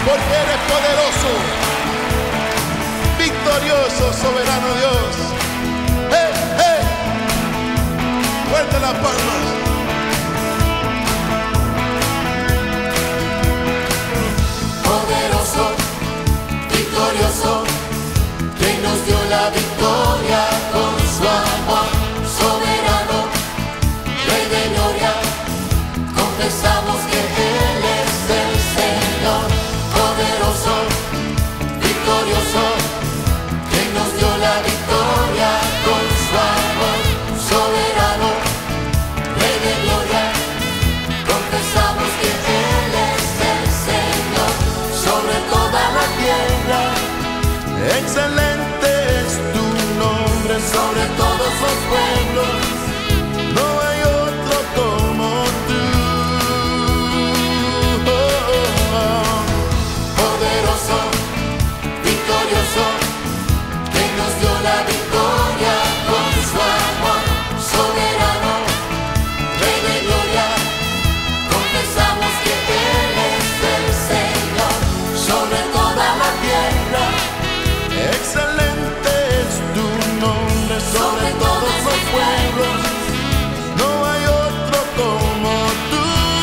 porque eres poderoso, victorioso, soberano Dios. ¡Hey, hey! Fuerte las palmas. Poderoso, victorioso, quien nos dio la victoria con su amor. Soberano, Rey de gloria, confesamos que Él es el Señor. Poderoso, victorioso, quien nos dio la victoria con su amor. Soberano, Rey de gloria, confesamos que Él es el Señor. Sobre toda la tierra, Excelente es tu nombre sobre todos los pueblos, no hay otro como tú. poderoso, victorioso, que nos dio la victoria con su amor. Soberano, Rey de gloria, confesamos que Él es el Señor. Sobre toda la tierra, Excelente es tu nombre sobre todos los pueblos, no hay otro como tú.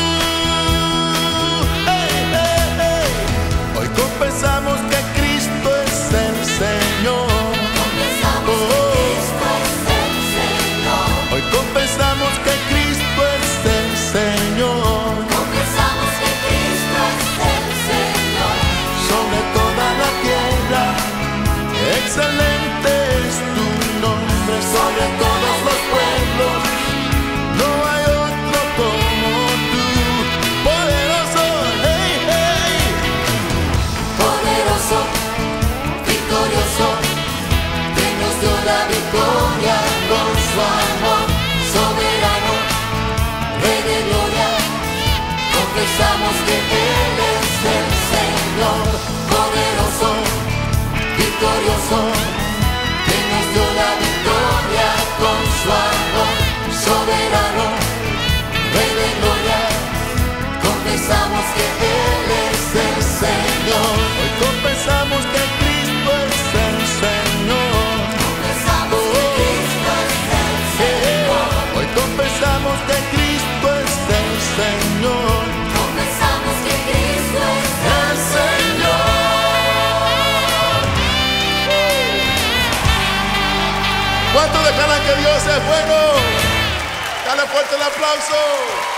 Hey, hey, hey. Hoy confesamos que Cristo es el Señor. confesamos que Cristo es el Señor. Hoy confesamos que Cristo es el Señor. Confesamos que Cristo es el Señor. Sobre toda la tierra, excelente es tu nombre sobre todos los pueblos, no hay otro como tú. Poderoso, hey, hey. Poderoso, victorioso, que nos dio la victoria con su amor. Soberano, Rey de gloria, confesamos que Él es el Señor. Poderoso, victorioso, que nos dio la victoria con su amor. Soberano, Rey de gloria, confesamos que Él es el Señor. Hoy confesamos que Cristo es el Señor. Confesamos que Cristo es el Señor. Hoy confesamos que Cristo es el Señor. Confesamos que Cristo es el Señor. ¿Cuántos declaran que Dios es bueno? Dale fuerte el aplauso.